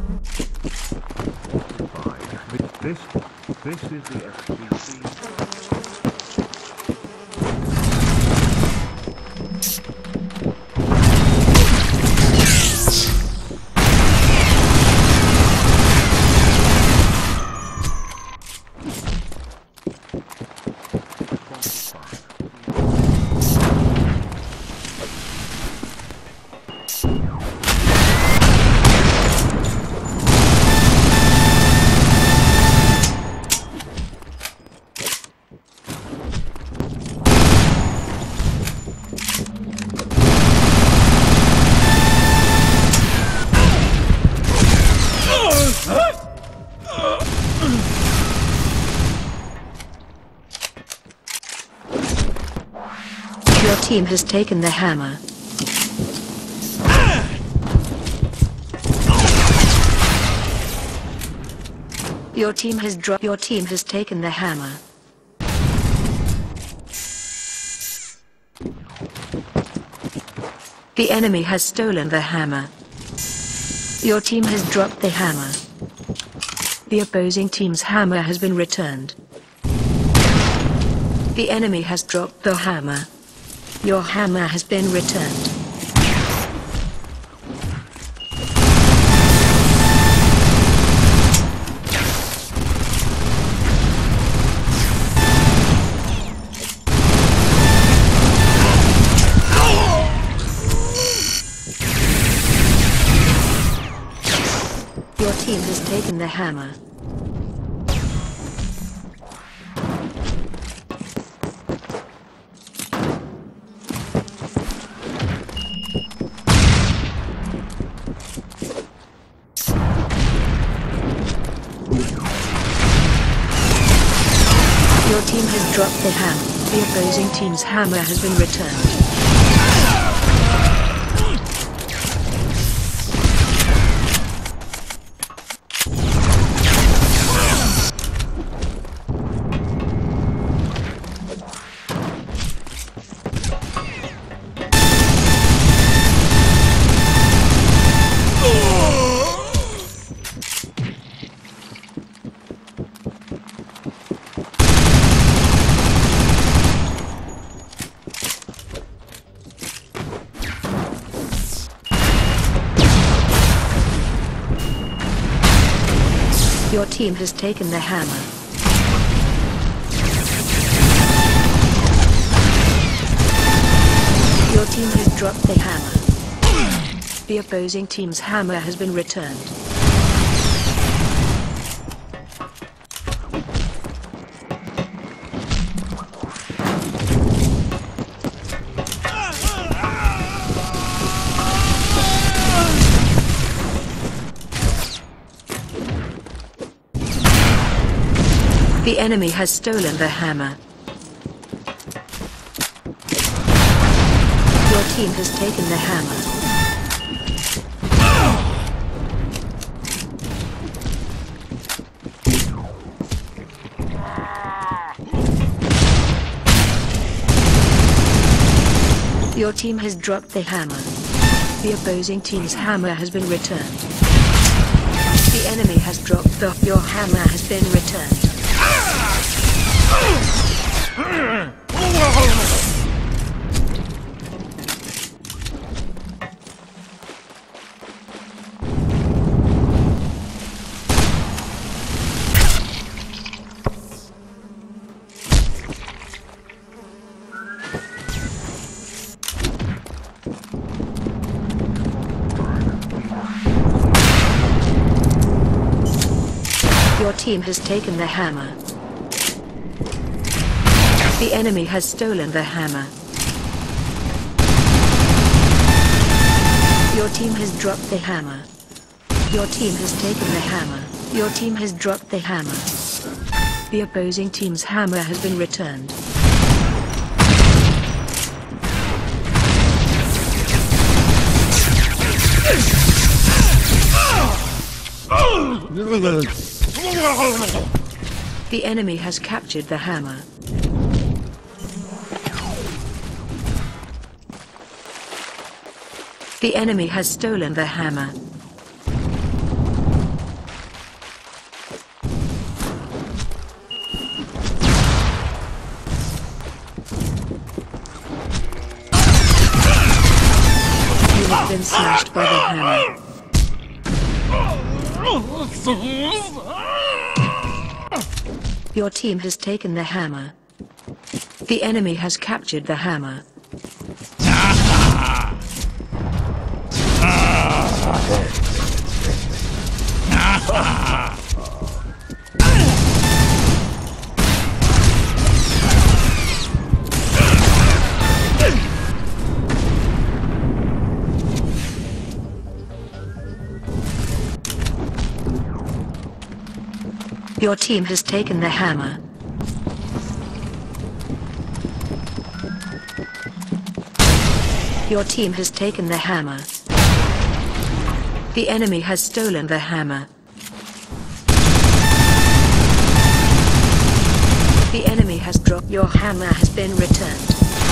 This is the FCC. Your team has taken the hammer. Your team has taken the hammer. The enemy has stolen the hammer. Your team has dropped the hammer. The opposing team's hammer has been returned. The enemy has dropped the hammer. Your hammer has been returned. Your team has taken the hammer. Your team has dropped the hammer. The opposing team's hammer has been returned. Your team has taken the hammer. Your team has dropped the hammer. The opposing team's hammer has been returned. The enemy has stolen the hammer. Your team has taken the hammer. Your team has dropped the hammer. The opposing team's hammer has been returned. The enemy has dropped your hammer has been returned. Your team has taken the hammer. The enemy has stolen the hammer. Your team has dropped the hammer. Your team has taken the hammer. Your team has dropped the hammer. The opposing team's hammer has been returned. The enemy has captured the hammer. The enemy has stolen the hammer. Your team has taken the hammer. The enemy has captured the hammer. Your team has taken the hammer. Your team has taken the hammer. The enemy has stolen the hammer. The enemy has dropped. Your hammer has been returned.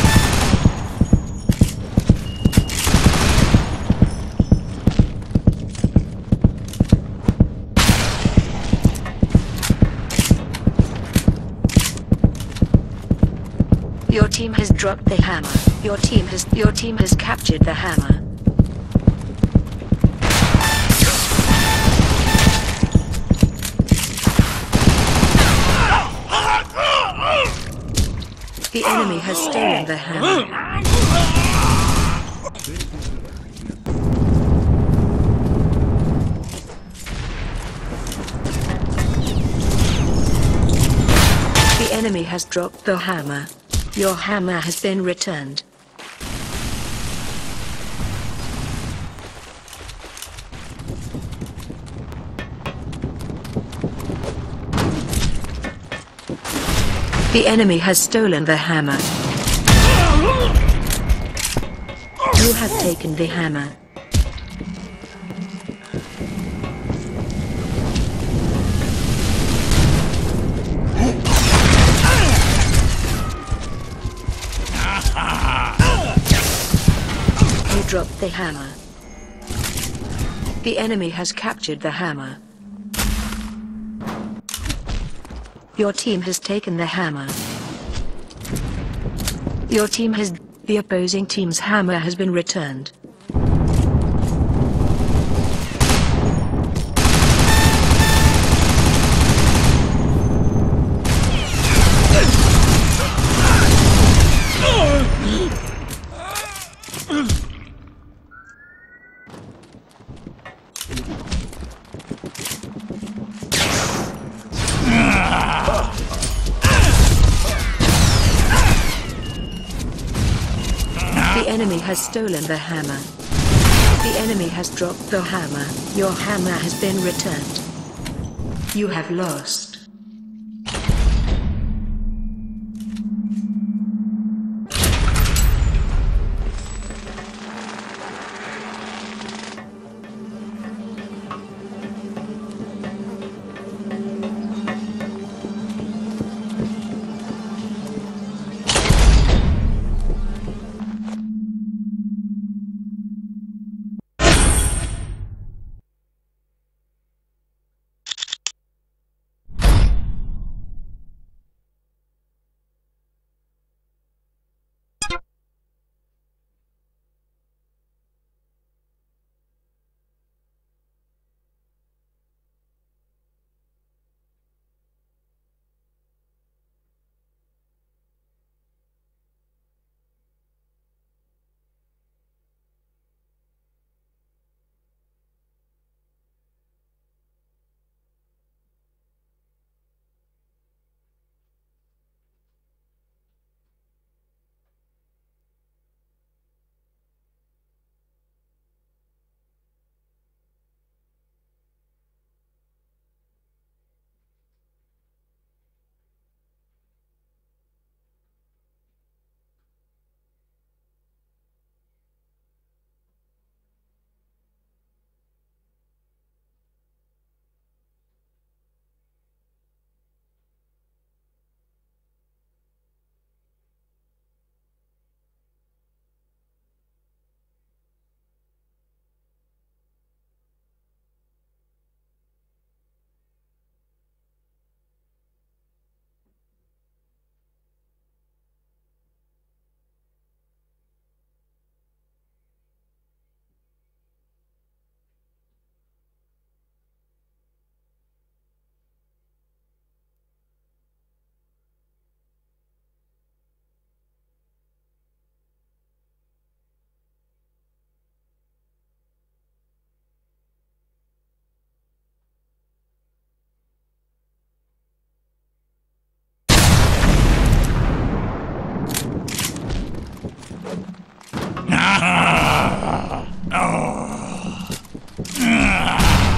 Your team has dropped the hammer. Your team has captured the hammer. The enemy has stolen the hammer. The enemy has dropped the hammer. Your hammer has been returned. The enemy has stolen the hammer. You have taken the hammer. You dropped the hammer. The enemy has captured the hammer. Your team has taken the hammer. Your team has... The opposing team's hammer has been returned. The enemy has stolen the hammer. The enemy has dropped the hammer. Your hammer has been returned. You have lost.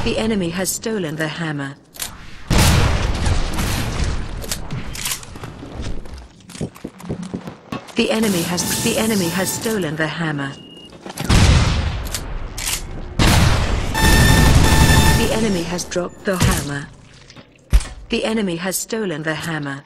The enemy has stolen the hammer. The enemy has stolen the hammer. The enemy has dropped the hammer. The enemy has stolen the hammer.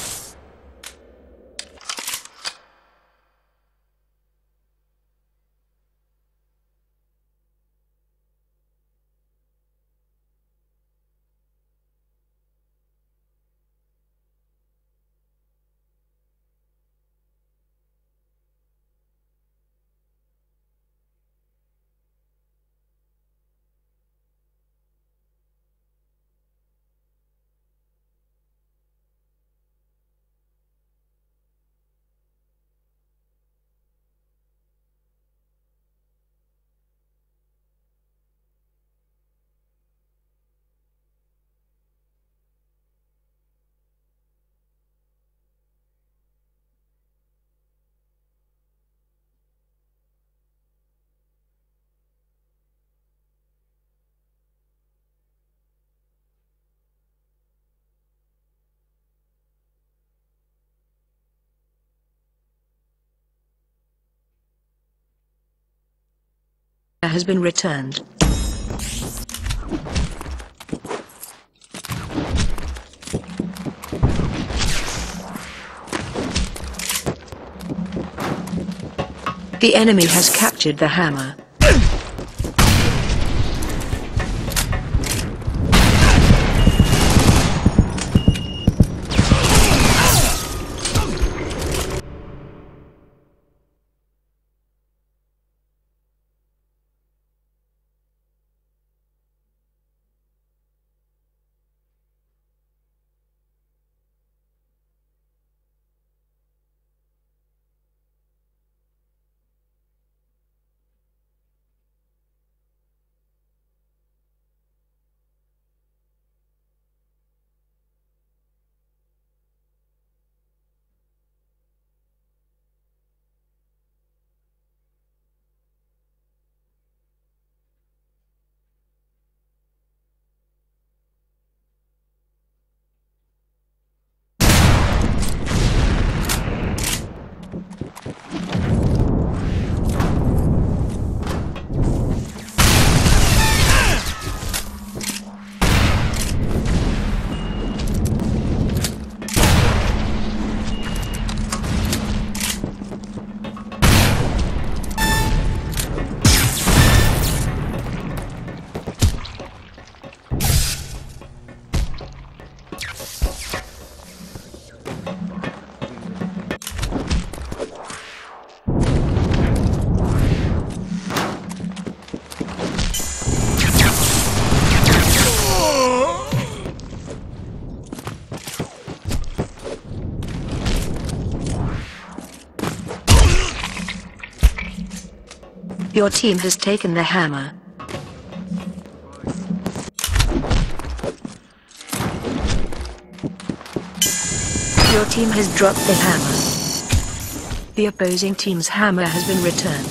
Has been returned. The enemy has captured the hammer. Your team has taken the hammer. Your team has dropped the hammer. The opposing team's hammer has been returned.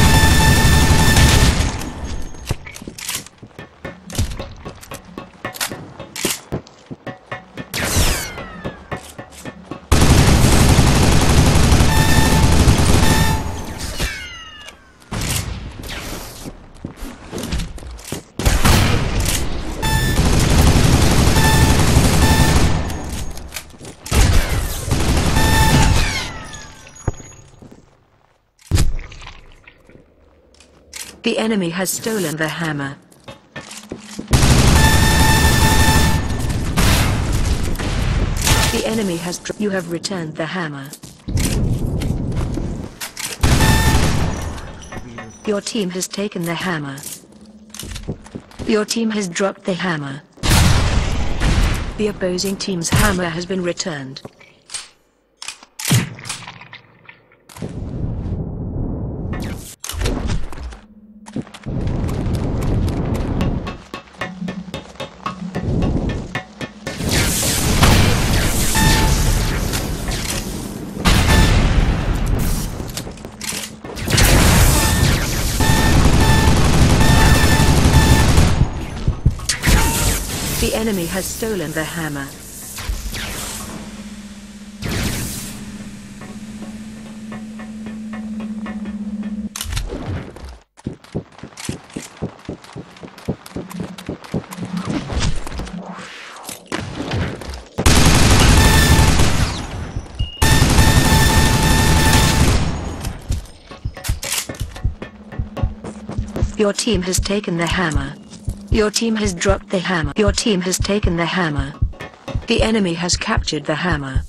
The enemy has stolen the hammer. The enemy has you have returned the hammer. Your team has taken the hammer. Your team has dropped the hammer. The opposing team's hammer has been returned. The enemy has stolen the hammer. Your team has taken the hammer. Your team has dropped the hammer. Your team has taken the hammer. The enemy has captured the hammer.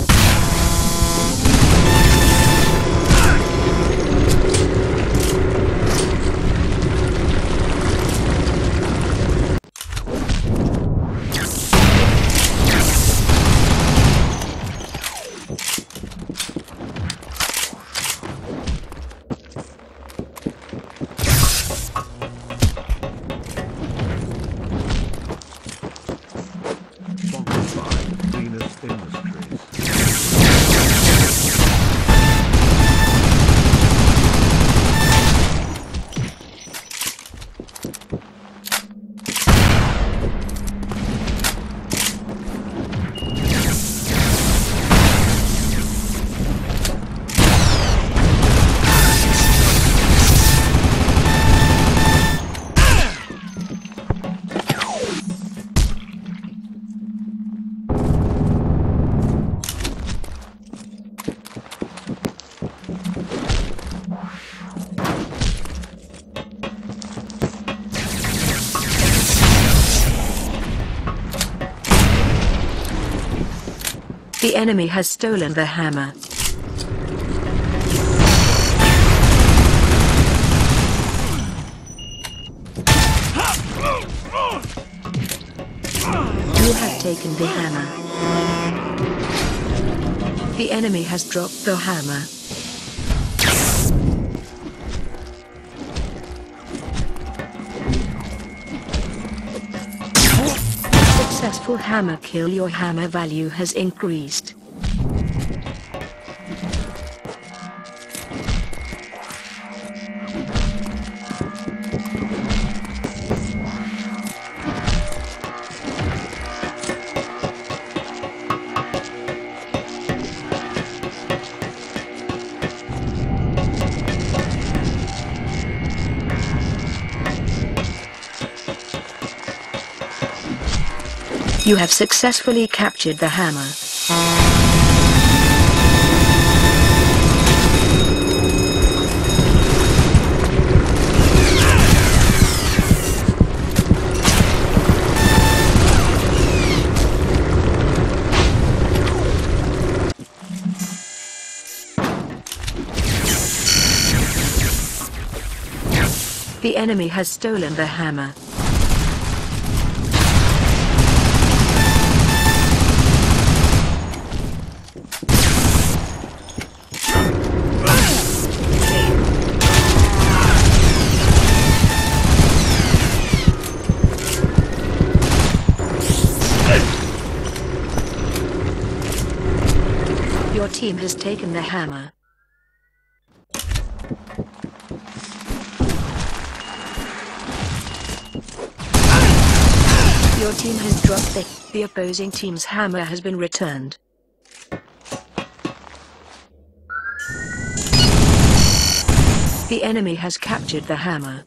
The enemy has stolen the hammer. You have taken the hammer. The enemy has dropped the hammer. Successful hammer kill. Your hammer value has increased. You have successfully captured the hammer. The enemy has stolen the hammer. Your team has taken the hammer. Your team has dropped the opposing team's hammer has been returned. The enemy has captured the hammer.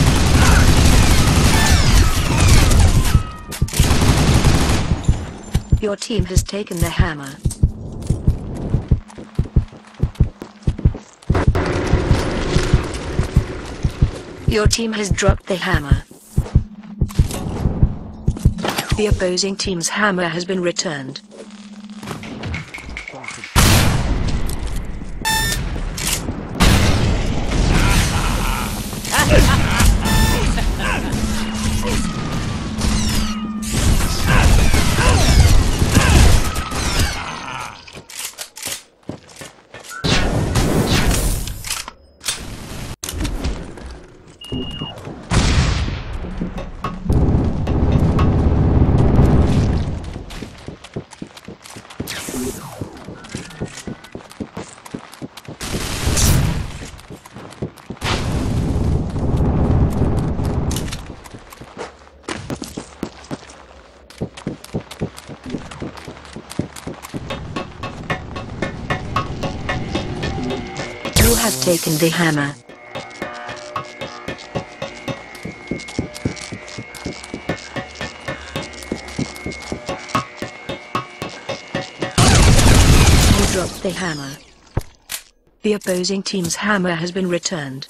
Your team has taken the hammer. Your team has dropped the hammer. The opposing team's hammer has been returned. taken the hammer. You dropped the hammer. The opposing team's hammer has been returned.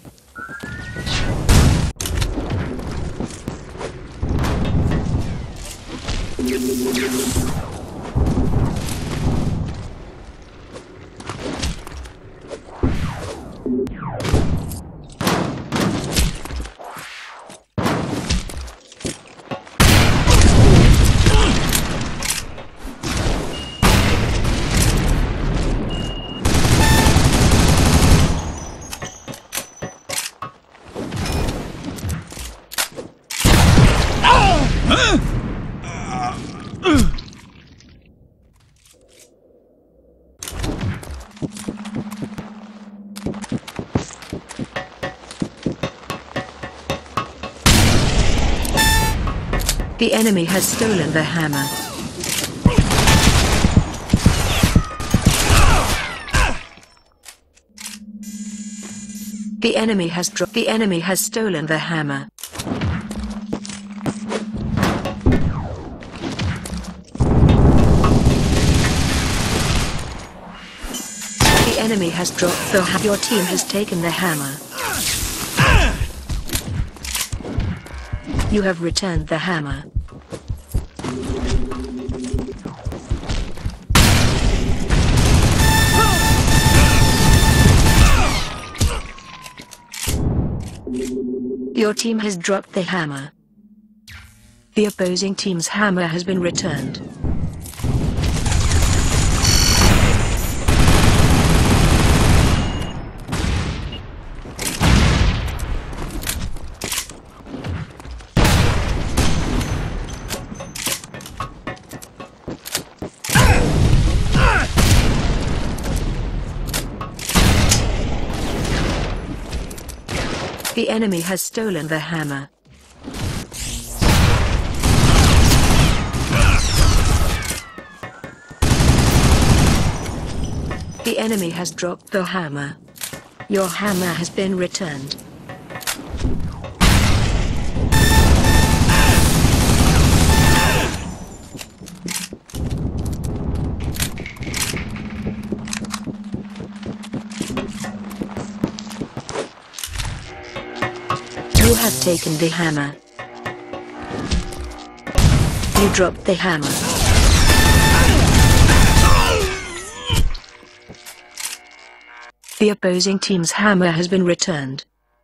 The enemy has stolen the hammer. The enemy has stolen the hammer. The enemy has dropped the hammer. Your team has taken the hammer. You have returned the hammer. Your team has dropped the hammer. The opposing team's hammer has been returned. The enemy has stolen the hammer. The enemy has dropped the hammer. Your hammer has been returned. You have taken the hammer. You dropped the hammer. The opposing team's hammer has been returned.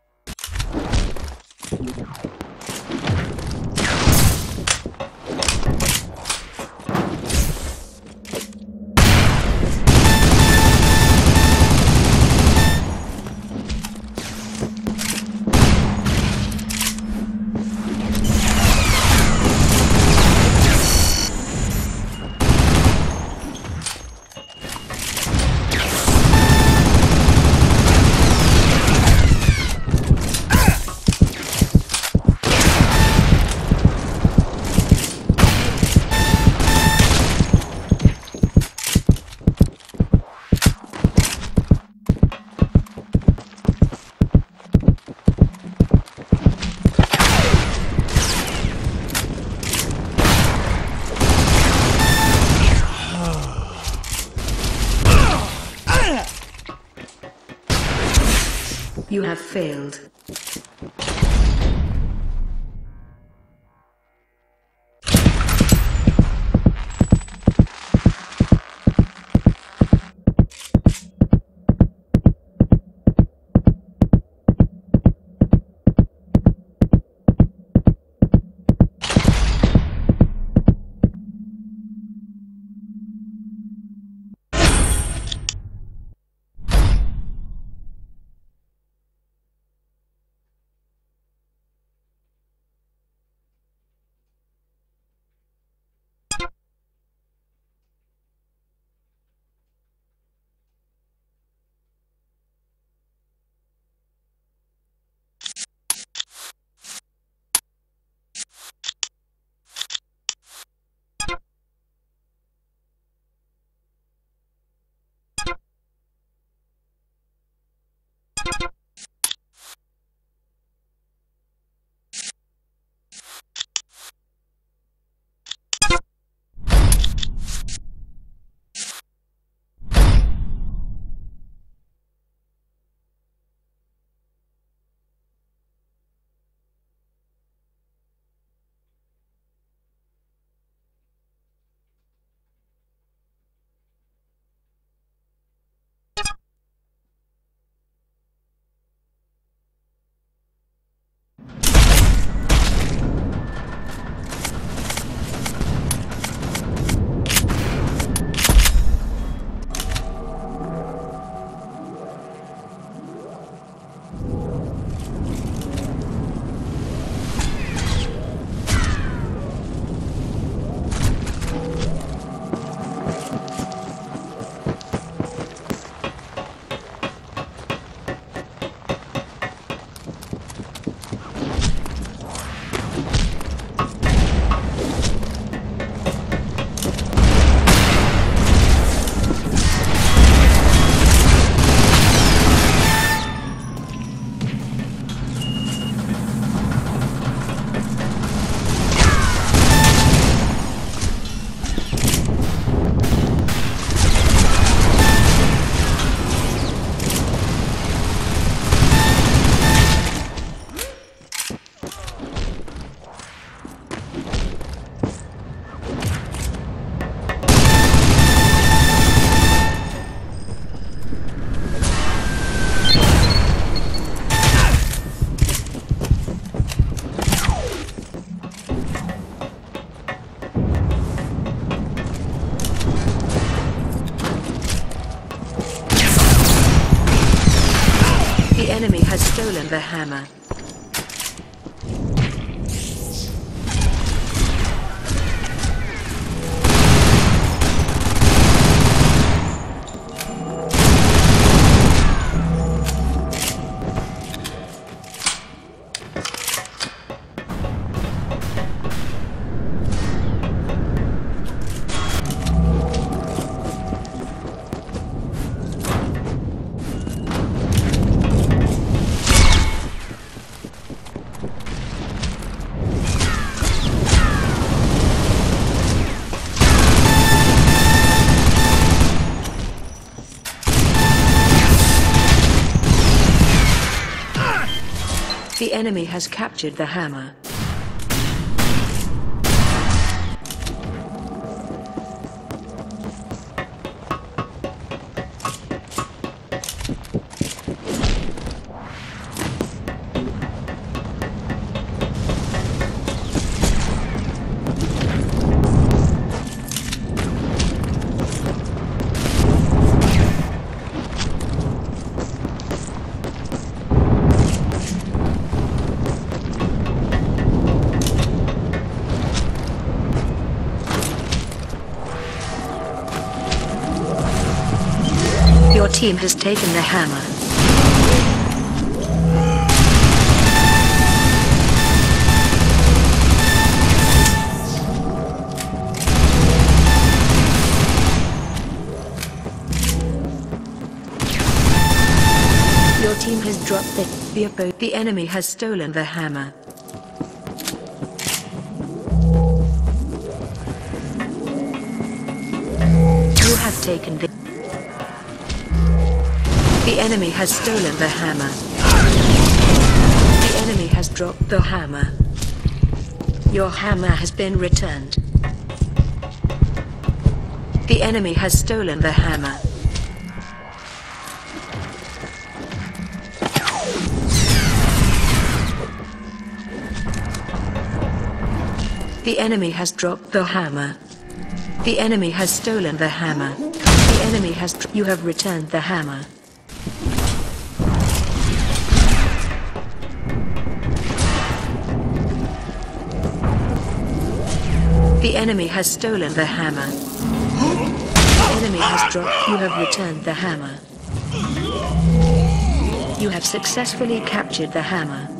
You have failed. stolen the hammer. The enemy has captured the hammer. Your team has taken the hammer. Your team has dropped the enemy has stolen the hammer. You have taken the enemy has stolen the hammer. The enemy has dropped the hammer. Your hammer has been returned. The enemy has stolen the hammer. The enemy has dropped the hammer. The enemy has stolen the hammer. The enemy has you have returned the hammer. The enemy has stolen the hammer. The enemy has dropped. You have returned the hammer. You have successfully captured the hammer.